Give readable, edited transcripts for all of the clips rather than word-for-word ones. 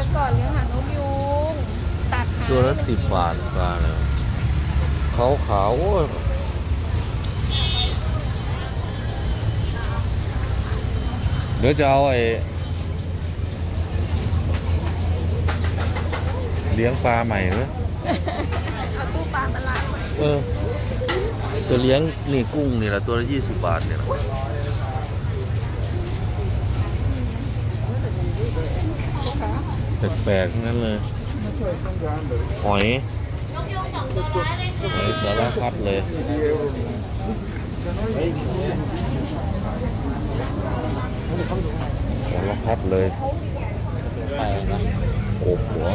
แต่ก่อนเลี้ยงหางนกยูงตัดตัวละ10 บาทปลาเนี่ยขาวโอ้ยเดี๋ยวจะเอาเลี้ยงปลาใหม่ไหมเอาตู้ปลามาล้างไว้จะเลี้ยงนี่กุ้งนี่แหละตัวละ20 บาทเนี่ยแปลกๆทั้งนั้นเลยหอยสารพัดเลยสารพัดเลยไปนะกบหัว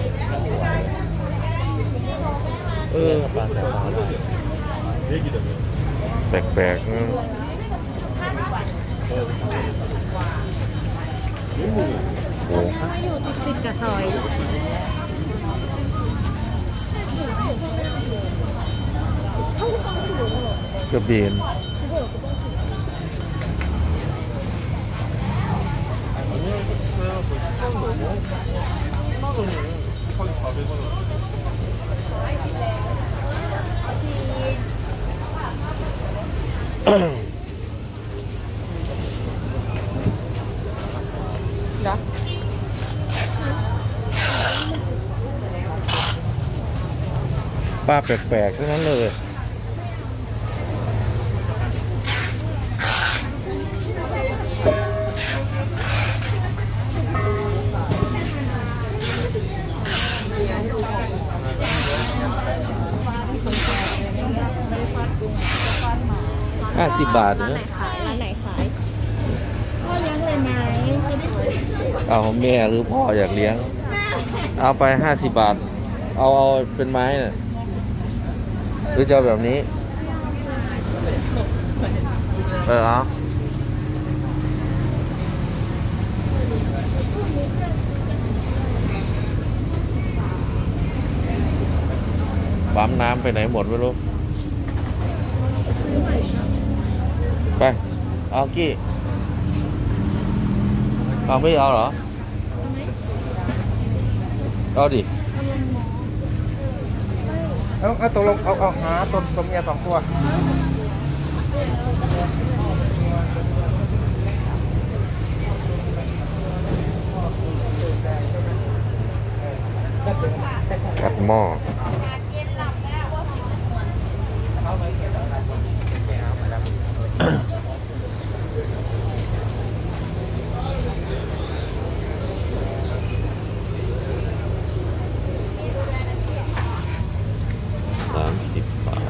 แปลกๆนะโอ้อยู่ติดกับซอยกระเบนปลาแปลกๆทั้งนั้นเลย50 บาทนะร้านไหนขายพ่อเลี้ยงเลยไหมจะได้ซื้อเอาแม่หรือพ่ออยากเลี้ยงเอาไป50 บาทเอาเป็นไม้น่ะหรือจะเอาแบบนี้เอาปั๊มน้ำไปไหนหมดไม่รู้ไปเอากี้เอาไม่เอาเหรอเอาดิเอาตกลงเอาหาตัวเมีย2 ตัวกัดหม้อ30 บาท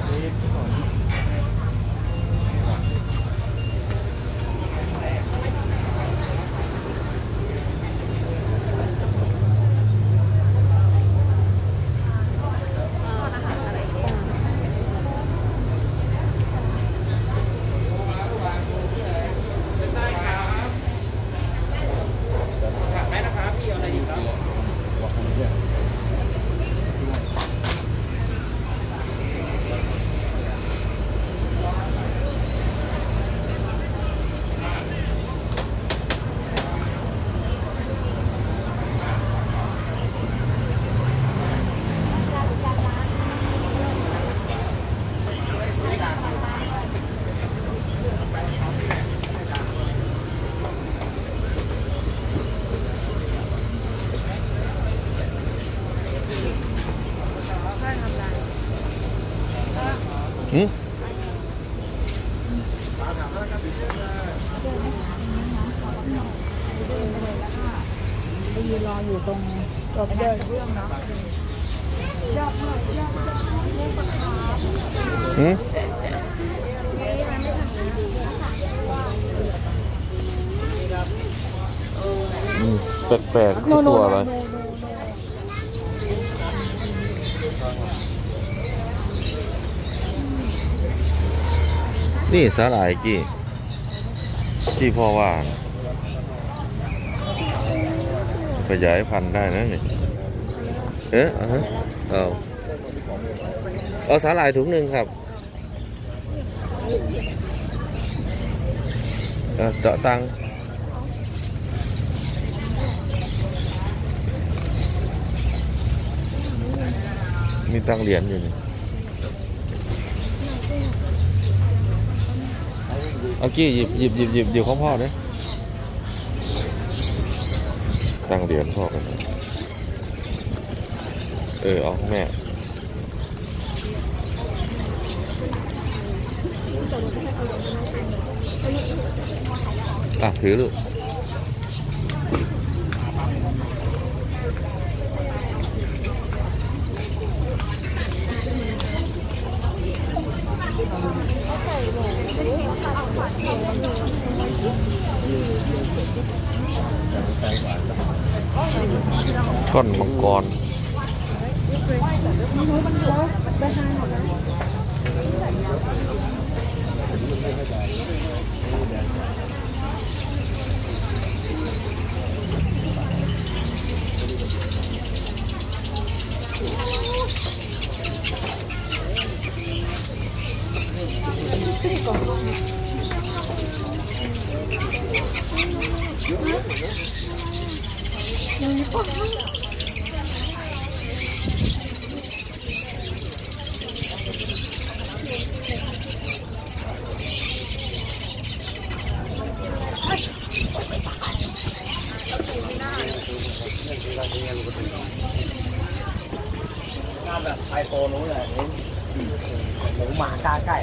ไปยืนรออยู่ตรงตัวเดินเรื่องนะยอดเลยยอดแปลกๆที่ตัวอะไรนี่สาหร่ายกี่ที่พ่อว่าขยายพันธุ์ได้นะนี่เอาสาหร่ายถุงหนึ่งครับเจาะตังค์มีตังเหรียญอยู่นี่เอากี้หยิบของพ่อเนี่ยตังเหรียญพ่อกันเอาแม่ถือลูกช่อนมังกรแบบไอโฟนนู้นเลยหมูหมากาไก่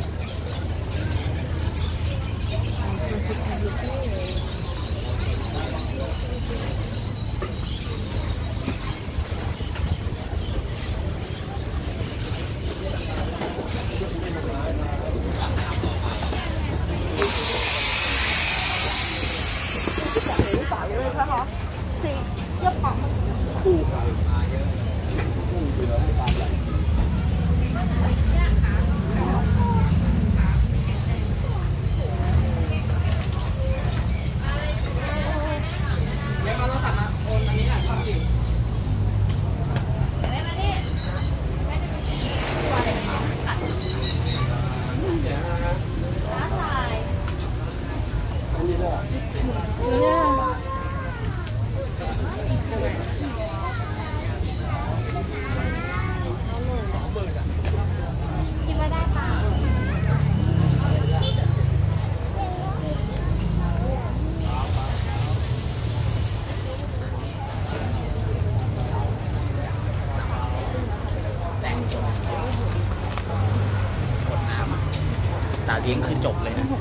ตาเลี้ยงคือจบเลยนะ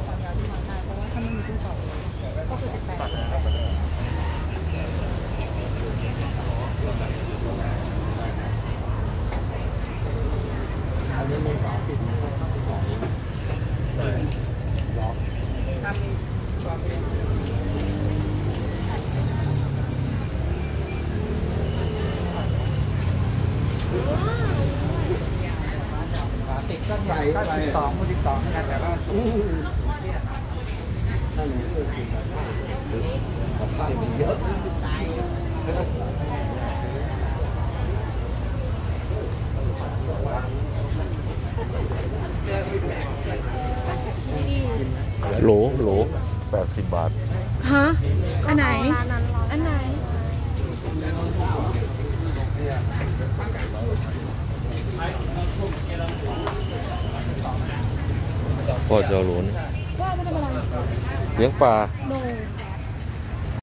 ติดก็ใหญ่ก็12กันแต่ว่าเยอะโหล80 บาทฮะอันไหนอันไหนพ่อจะเอาโหลนว่าไม่ได้อะไรเลี้ยงปลาโน